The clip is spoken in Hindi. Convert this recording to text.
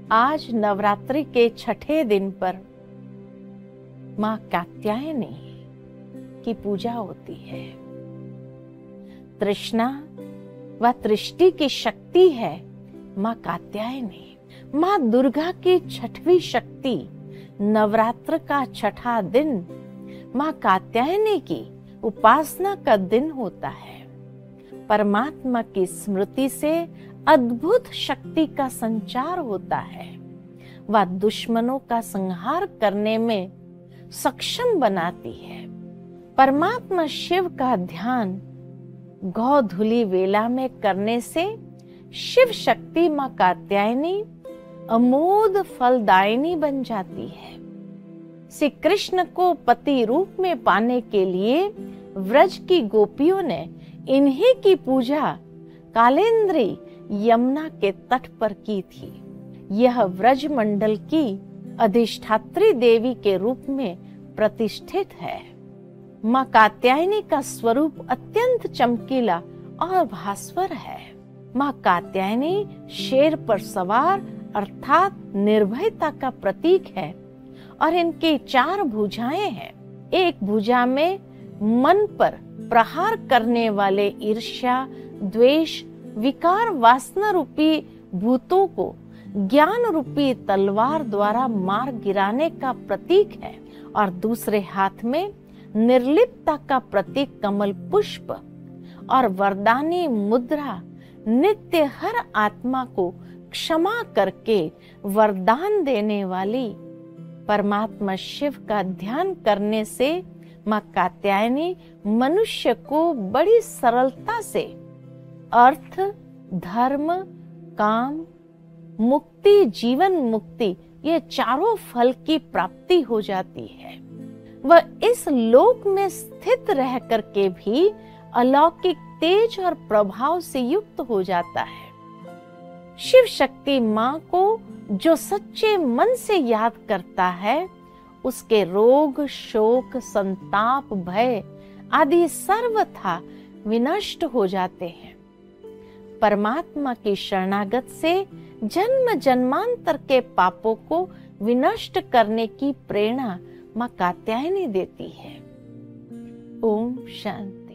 आज नवरात्रि के छठे दिन पर माँ कात्यायनी की पूजा होती है। तृष्णा व तृष्टि की शक्ति है माँ कात्यायनी। माँ दुर्गा की छठवीं शक्ति नवरात्र का छठा दिन माँ कात्यायनी की उपासना का दिन होता है। परमात्मा की स्मृति से अद्भुत शक्ति का संचार होता है। वह दुश्मनों का संहार करने में सक्षम बनाती है। परमात्मा शिव का ध्यान गोधूली वेला में करने से शिव शक्ति माँ कात्यायनी अमोद फलदायिनी बन जाती है। श्री कृष्ण को पति रूप में पाने के लिए व्रज की गोपियों ने इन्हीं की पूजा कालेंद्री यमुना के तट पर की थी। यह व्रज मंडल की अधिष्ठात्री देवी के रूप में प्रतिष्ठित है। माँ कात्यायनी का स्वरूप अत्यंत चमकीला और भास्वर है। माँ कात्यायनी शेर पर सवार अर्थात निर्भयता का प्रतीक है और इनकी 4 भुजाएं हैं। एक भुजा में मन पर प्रहार करने वाले ईर्ष्या, द्वेष, विकार, वासना रूपी भूतों को ज्ञान रूपी तलवार द्वारा मार गिराने का प्रतीक है और दूसरे हाथ में निर्लिप्तता का प्रतीक कमल पुष्प और वरदानी मुद्रा नित्य हर आत्मा को क्षमा करके वरदान देने वाली। परमात्मा शिव का ध्यान करने से माँ कात्यायनी मनुष्य को बड़ी सरलता से अर्थ, धर्म, काम, मुक्ति, जीवन मुक्ति ये चारों फल की प्राप्ति हो जाती है। वह इस लोक में स्थित रह करके भी अलौकिक तेज और प्रभाव से युक्त हो जाता है। शिव शक्ति माँ को जो सच्चे मन से याद करता है उसके रोग, शोक, संताप, भय आदि सर्वथा विनष्ट हो जाते हैं। परमात्मा की शरणागत से जन्म जन्मांतर के पापों को विनष्ट करने की प्रेरणा माँ कात्यायनी देती है। ओम शांति।